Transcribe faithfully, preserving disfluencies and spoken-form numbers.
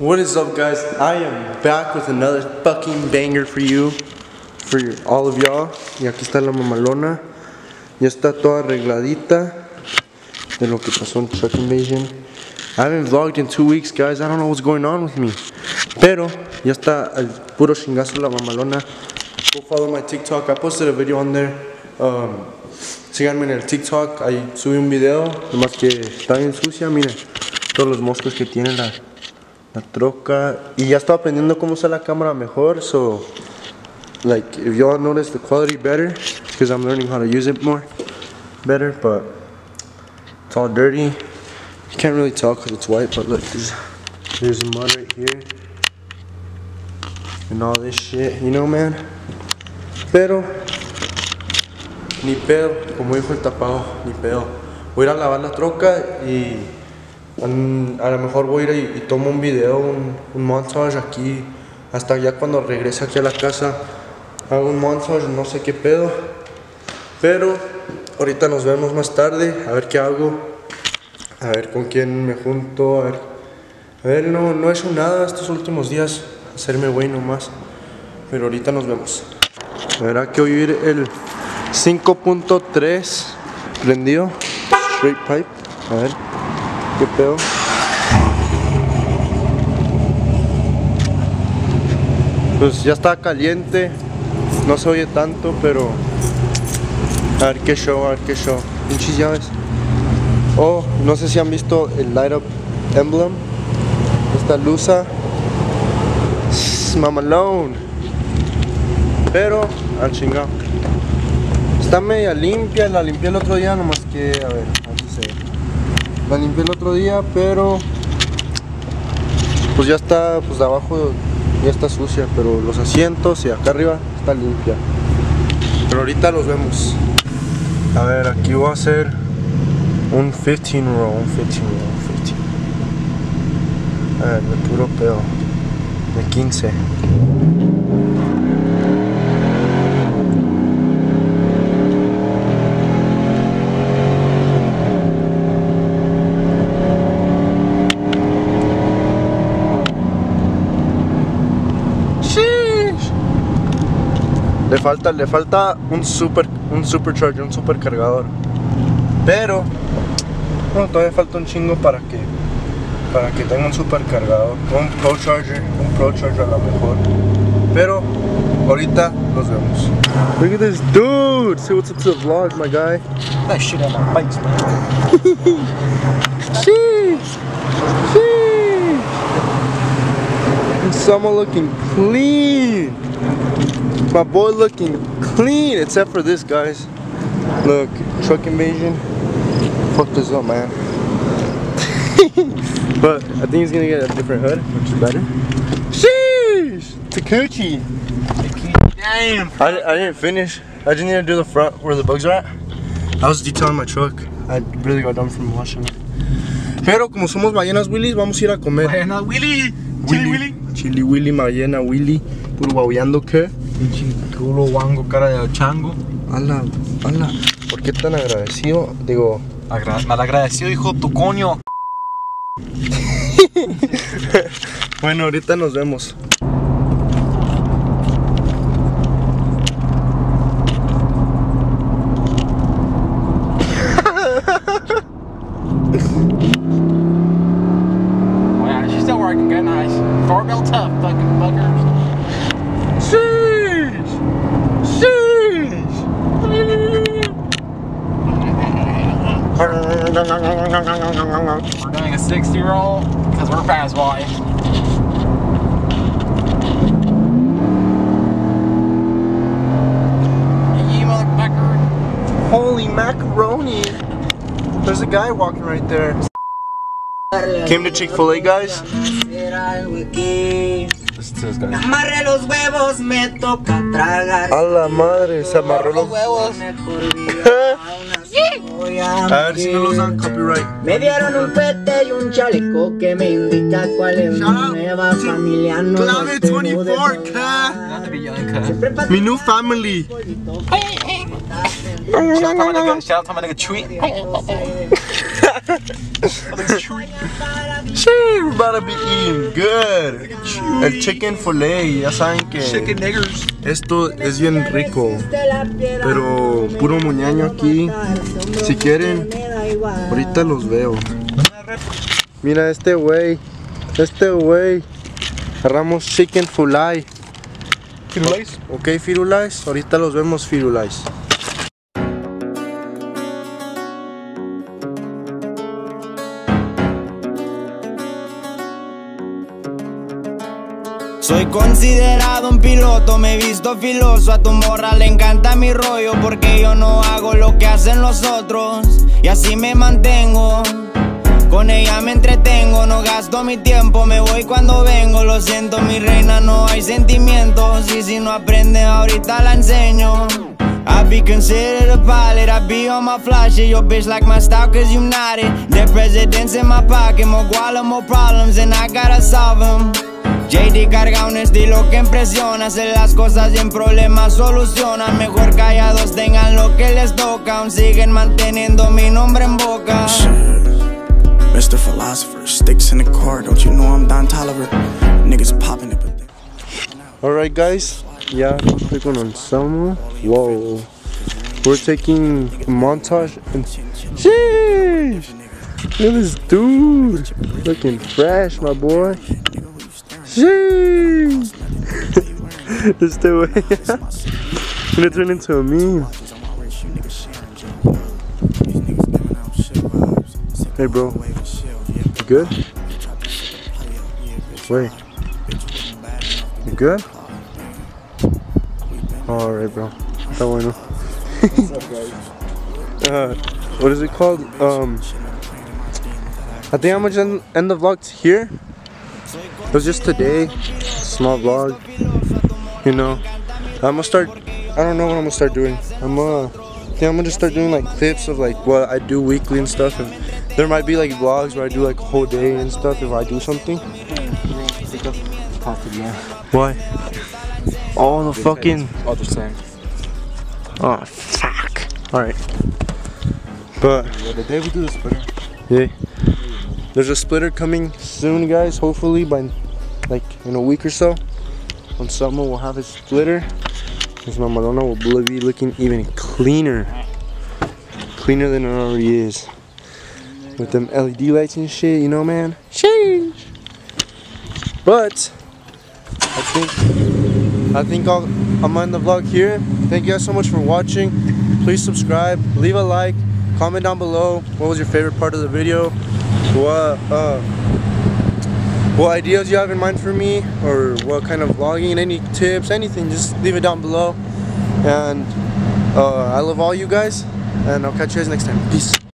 What is up, guys? I am back with another fucking banger for you, for your, all of y'all. Y aquí está la mamalona. Ya está toda arregladita de lo que pasó en Truck Invasion. I haven't vlogged in two weeks, guys. I don't know what's going on with me. Pero ya está al puro chingazo la mamalona. Go follow my TikTok. I posted a video on there. Um, síganme en el TikTok. Ahí subí un video. Nomás que está bien sucia. Miren todos los moscos que tiene la, la troca. Y ya estoy aprendiendo cómo usar la cámara mejor. So, like, if y'all notice the quality better, it's because I'm learning how to use it more better. But it's all dirty. You can't really tell because it's white. But look, there's, there's mud right here. And all this shit, you know, man. Pero ni pedo, como dijo el tapado, ni pedo. Voy a ir a lavar la troca y um, a lo mejor voy a ir y, y tomo un video, un, un montage aquí. Hasta ya cuando regrese aquí a la casa hago un montage, no sé qué pedo. Pero ahorita nos vemos más tarde, a ver qué hago. A ver con quién me junto, a ver. A ver, no, no he hecho nada estos últimos días, hacerme güey nomás. Pero ahorita nos vemos. Verá que oír el cinco punto tres prendido, straight pipe. A ver, qué pedo. Pues ya está caliente, no se oye tanto, pero a ver qué show, a ver qué show. Pinches llaves. Oh, no sé si han visto el light up emblem. Esta luza mamalón. Pero al chingado. Está media limpia, la limpié el otro día, nomás que, a ver, aquí se ve. La limpié el otro día, pero pues ya está, pues de abajo ya está sucia, pero los asientos y acá arriba está limpia. Pero ahorita los vemos. A ver, aquí voy a hacer un quince row, un quince row, un quince. A ver, de puro pedo. De quince. Le falta, le falta un super, un supercharger, un supercargador. Pero bueno, todavía falta un chingo para que para que tenga un supercargador, un pro charger, un pro charger a lo mejor. Pero ahorita nos vemos. Look at this dude. Say what's up to the vlog, my guy. That shit on my face, man. Sheesh. Sheesh. And someone looking clean. My boy looking clean, except for this, guys. Look, Truck Invasion. Fuck this up, man. But I think he's gonna get a different hood, which is better. Sheesh! Takuchi! Damn! I, I didn't finish. I just need to do the front where the bugs are at. I was detailing my truck. I really got done from washing it. Pero como somos ballenas Willys, vamos a ir a comer. Ballena Willy! Chili Willy! Chili Willy, ballena Willy. Puro baullando que. Pinche culo guango, cara de chango. Ala, ala. ¿Por qué tan agradecido? Digo. Agra malagradecido, hijo tu coño. Bueno, ahorita nos vemos. Wow, she's still working good, nice. Barbell tough, fucking fuckers. Sheesh! Sheesh! We're doing a sixty roll because we're fast boy. You motherfucker. Holy macaroni! There's a guy walking right there. Came to Chick-fil-A, guys. Listen to this guy. Amarré los huevos, me toca tragar. A la madre, se amarró los huevos. A ver si no los dan copyright. Me dieron un pete y un chaleco que me indica cuál es mi nueva familia. No Clave veinticuatro, K. Mi new family. Shout out to my nigga, shout out to my nigga Tweet. Sí, we're about to be eating good. El chicken filet, ya saben que Chicken niggers. esto es bien rico, pero puro muñaño aquí. Si quieren, ahorita los veo. Mira este güey, este güey. Agarramos chicken filet. Firulais? Ok, Firulais, ahorita los vemos, Firulais. Soy considerado un piloto, me he visto filoso. A tu morra le encanta mi rollo, porque yo no hago lo que hacen los otros, y así me mantengo. Con ella me entretengo, no gasto mi tiempo, me voy cuando vengo. Lo siento, mi reina, no hay sentimientos, y si no aprendes ahorita la enseño. I be considered a pilot, I be on my fly shit. Your bitch like my style cause you not it. The president's in my pocket, more guala, more problems, and I gotta solve them. J D carga un estilo que impresiona, hace las cosas y en problemas solucionan. Mejor callados, tengan lo que les toca, aún siguen manteniendo mi nombre en boca. Mister Philosopher, sticks in the car, don't you know I'm Don Tolliver? Niggas popping it, but they... Alright guys, ya estoy con Anselmo. Whoa, we're taking a montage and sheesh, look at this dude, looking fresh, my boy. Sheesh. It's the way. Gonna turn into a meme. Hey bro, you good? Wait, you good? Alright bro, está bueno. uh, what is it called? Um, I think I'm gonna end, end the vlog here. It was just today, small vlog, you know. I'm gonna start, I don't know what I'm gonna start doing. I'm gonna, I think I'm gonna just start doing like clips of like what I do weekly and stuff. And there might be like vlogs where I do like a whole day and stuff if I do something. Why? Oh, the fucking... All the same. Oh, fuck. Alright. But... Yeah, the day we do the splitter. Yeah. There's a splitter coming soon, guys. Hopefully by like in a week or so. On summer we'll have a splitter. Because my Mamalona will be looking even cleaner. Cleaner than it already is. With them L E D lights and shit, you know, man. Change. But I think I think I'll I'm on the vlog here. Thank you guys so much for watching. Please subscribe, leave a like, comment down below what was your favorite part of the video. What uh, what ideas you have in mind for me, or what kind of vlogging, any tips, anything, just leave it down below. And uh, I love all you guys, and I'll catch you guys next time. Peace.